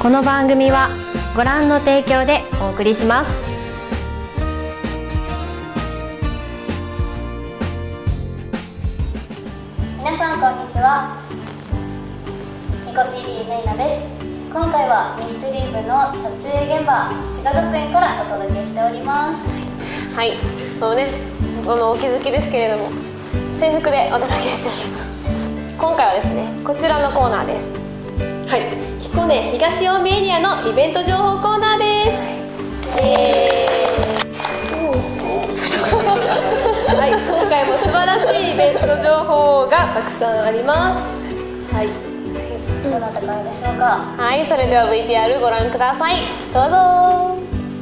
この番組はご覧の提供でお送りします。 皆さんこんにちは。ニコ TV メイナです。今回はミステリー部の撮影現場、滋賀学園からお届けしております。 はい、お気づきですけれども、制服でお届けしております。今回はですね、こちらのコーナーです。はい、彦根東近江エリアのイベント情報コーナーです。はい、今回も素晴らしいイベント情報がたくさんあります。はい、 どなたからでしょうか。 はい、それでは VTR ご覧ください。どうぞ。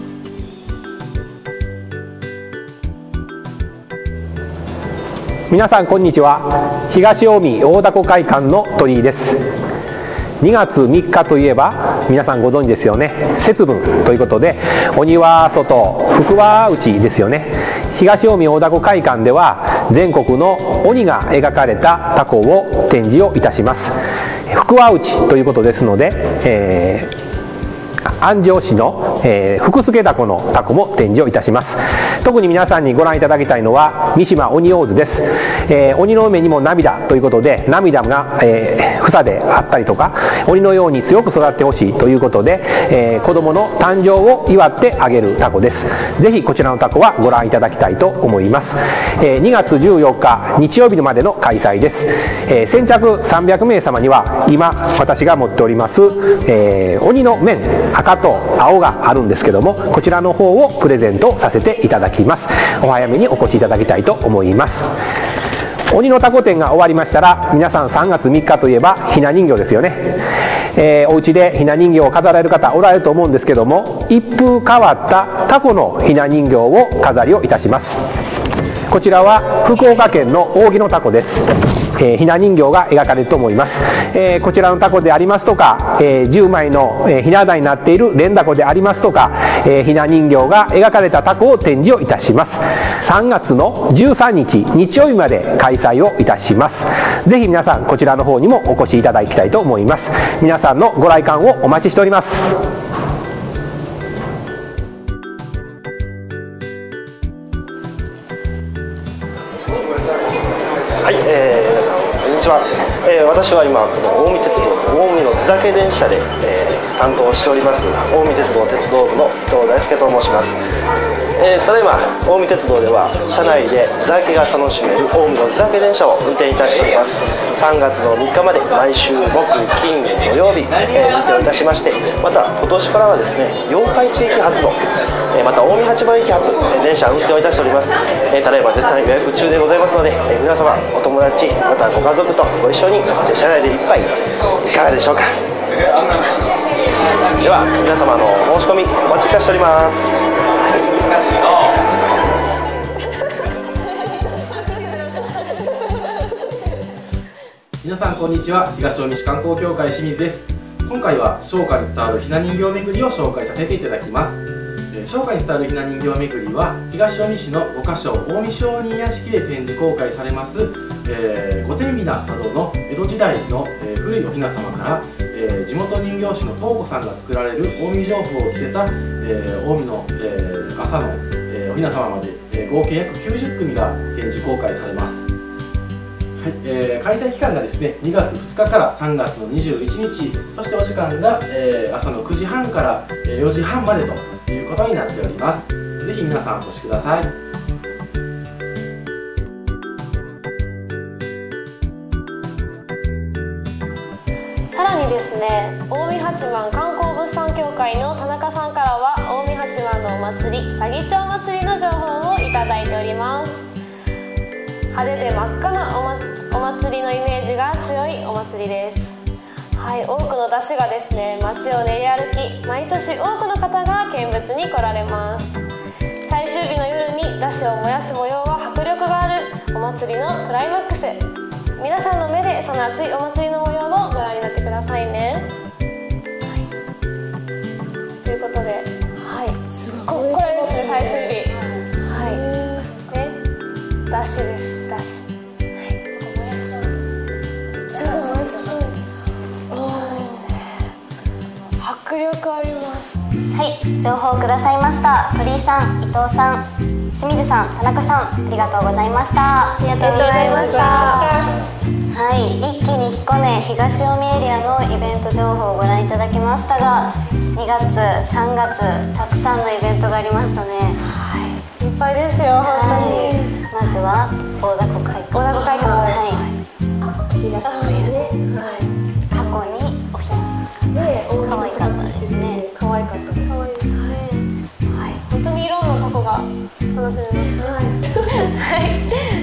皆さんこんにちは。東近江大凧会館の鳥居です。2月3日といえば皆さんご存知ですよね。節分ということで、鬼は外、福は内ですよね。東近江大凧会館では全国の鬼が描かれた凧を展示をいたします。福は内ということですので、安城市の、福助凧の凧も展示をいたします。特に皆さんにご覧いただきたいのは三島鬼大津です。鬼の目にも涙ということで、涙が、房であったりとか、鬼のように強く育ってほしいということで、子供の誕生を祝ってあげる凧です。ぜひこちらの凧はご覧いただきたいと思います。2月14日日曜日までの開催です。先着300名様には今私が持っております、鬼の面赤と青があるんですけども、こちらの方をプレゼントさせていただきます。お早めにお越しいただきたいと思います。鬼の凧展が終わりましたら、皆さん3月3日といえばひな人形ですよね。お家でひな人形を飾られる方おられると思うんですけども、一風変わった凧のひな人形を飾りをいたします。こちらは福岡県の扇の凧です。ひな人形が描かれると思います。こちらの凧でありますとか、10枚のひな壇になっている連凧でありますとか、ひな人形が描かれた凧を展示をいたします。3月の13日日曜日まで開催をいたします。ぜひ皆さんこちらの方にもお越しいただきたいと思います。皆さんのご来館をお待ちしております。 はい、皆さんこんにちは。私は今この近江鉄道近江の地酒電車で、担当しております近江鉄道鉄道部の伊藤大輔と申します。ただいま近江鉄道では車内で地酒が楽しめる近江の地酒電車を運転いたしております。3月の3日まで毎週木金土曜日、運転をいたしまして、また今年からはですね、八日市駅発のまた近江八幡駅発電車運転をいたしております。ただいま絶賛予約中でございますので、皆様お友達またご家族とご一緒に車内で一杯いかがでしょうか。では皆様の申し込みお待ちしております。 皆さんこんにちは。東近江市観光協会清水です。今回は商家に伝わるひな人形巡りを紹介させていただきます。商家に伝わるひな人形巡りは東近江市の5カ所近江商人屋敷で展示公開されます、御殿雛などの江戸時代の、古いおひな様から、地元人形師の東子さんが作られる近江上布を着せた、近江の、朝の、おひな様まで、合計約90組が展示公開されます。はい、開催期間がですね、2月2日から3月の21日、そしてお時間が、朝の9時半から4時半までということになっております。ぜひ皆さんお越しください。 さらにですね、近江八幡観光物産協会の田中さんからは近江八幡のお祭り、左義長祭りの情報をいただいております。派手で真っ赤なお祭りのイメージが強いお祭りです。はい、多くの山車がですね、街を練り歩き、毎年多くの方が見物に来られます。最終日の夜に山車を燃やす模様は迫力があるお祭りのクライマックス。皆さんの目でその熱いお祭りの模様をご覧になってくださいね。はい、ということで、はい、これですね、最終日。はい、ね、山車です。山車。 燃やしちゃうんですね。 迫力あります。 はい、情報をくださいました鳥居さん、伊藤さん、清水さん、田中さん、ありがとうございました。 ありがとうございました。 はい、一気に彦根東近江エリアのイベント情報をご覧いただきましたが、2月、3月たくさんのイベントがありましたね。 いっぱいですよ、本当に。 まずは大凧会館。 大凧会館、 ひなさんがいるね。過去におひなさんね、可愛かったですね。 可愛かったです。はい、本当にいろんなとこが楽しめます。はい。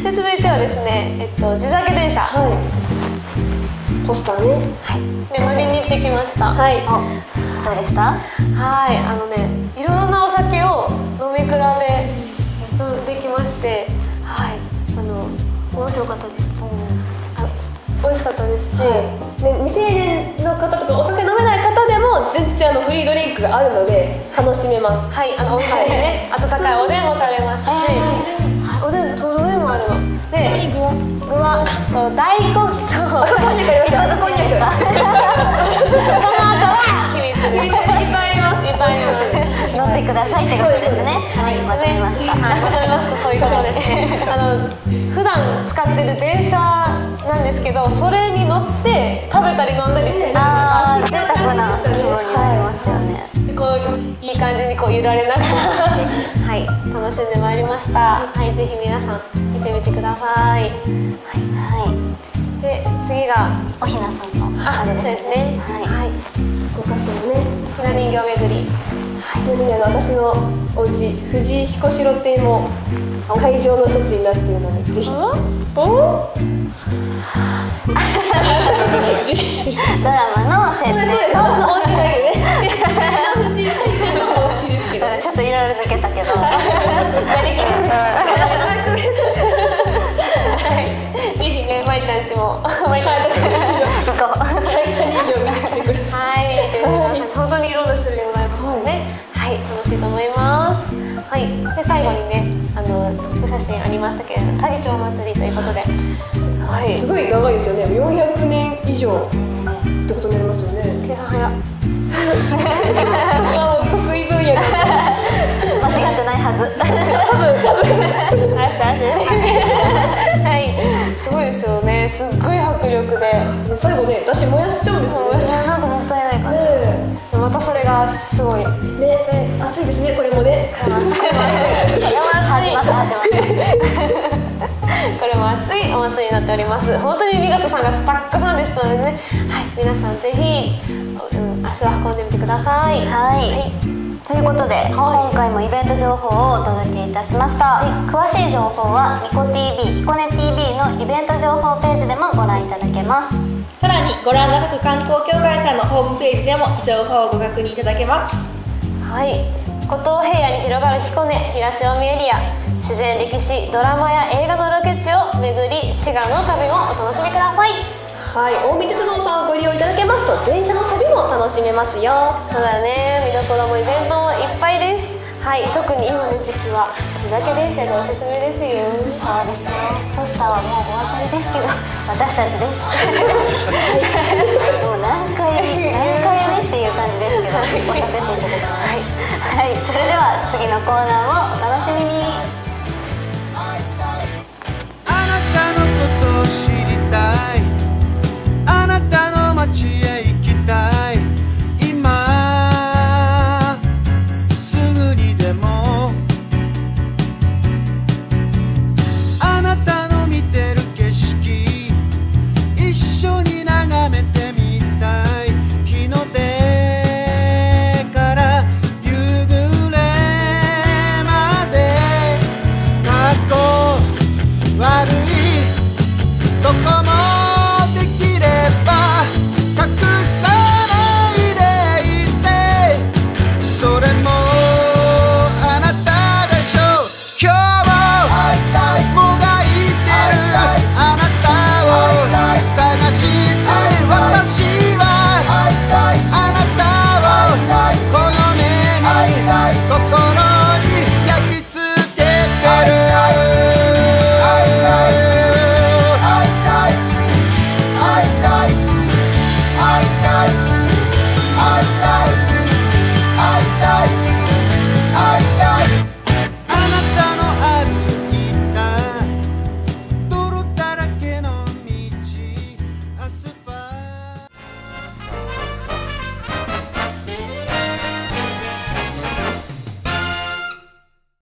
で続いてはですね、地酒電車。ポスターね。はい。で乗りに行ってきました。はい。 どうでした？ はい、いろんなお酒を飲み比べできまして、はい、面白かったです。美味しかったですし、で未成年の方とかお酒飲めない方でも全然フリードリンクがあるので楽しめます。はい、お店でね、温かいおでんも食べますし、おでんとどれもあるので、具は大根と赤こんにゃくあります。赤こんにゃくその後は秘密です。いっぱいあります。いっぱいあります。 乗ってくださいってことですね。はい、まとめました。 まとめますとそういうことですね。普段使ってる電車なんですけど、それに乗って食べたり飲んだりして、 ああ、贅沢な気分になりますよね。 こういい感じに揺られながらはい、楽しんでまいりました。はい、ぜひ皆さん見てみてください。はい、で次がおひなさんのあれですね。 はい、5カ所のね、ひな人形巡り。私のお家藤井彦城亭も会場の一つになっているので、ぜひ。 ドラマの設定。 そうです。私のお家だけどね。藤井のお家ですけど。 ちょっといろいろ抜けたけど。やりきる。 ぜひね、まいちゃんちも、まいちゃんちも行こう。 人形見てきてください。はい、見てください。本当にいろんな種類ございますのでね。はい、楽しいと思います。はい、そして最後にね、お写真ありましたけれども、佐木町祭りということで、はい、すごい長いですよね。400年以上ってことになりますよね。計算早。得意分野だ。 間違ってないはず。 多分。はい、すごいですよね。すっごい迫力で、最後ね、私燃やしちゃうんですよ。 なんかもったいない感じ。 またそれがすごいね、暑いですね、これもね。 始まった。 これも暑いお祭りになっております。本当に2月3月たくさんですのでね、はい、皆さんぜひ、足を運んでみてください。 はい、ということで、今回もイベント情報をお届けいたしました。詳しい情報はみこ TV 彦根 TV のイベント情報ページでもご覧いただけます。 さらにご覧の各観光協会さんのホームページでも情報をご確認いただけます。 はい、五島平野に広がる彦根東近江エリア、自然歴史ドラマや映画のロケ地を巡り、滋賀の旅もお楽しみください。はい、近江鉄道さんをご利用いただけますと電車の旅も楽しめますよ。そうだね、見どころもイベントもいっぱいです。はい、特に今の時期は地酒電車がおすすめですよ。 そうですね、ポスターはもうお分かりですけど、私たちです。もう何回目っていう感じですけど、押させていただきます。はい、それでは次のコーナーもお楽しみに。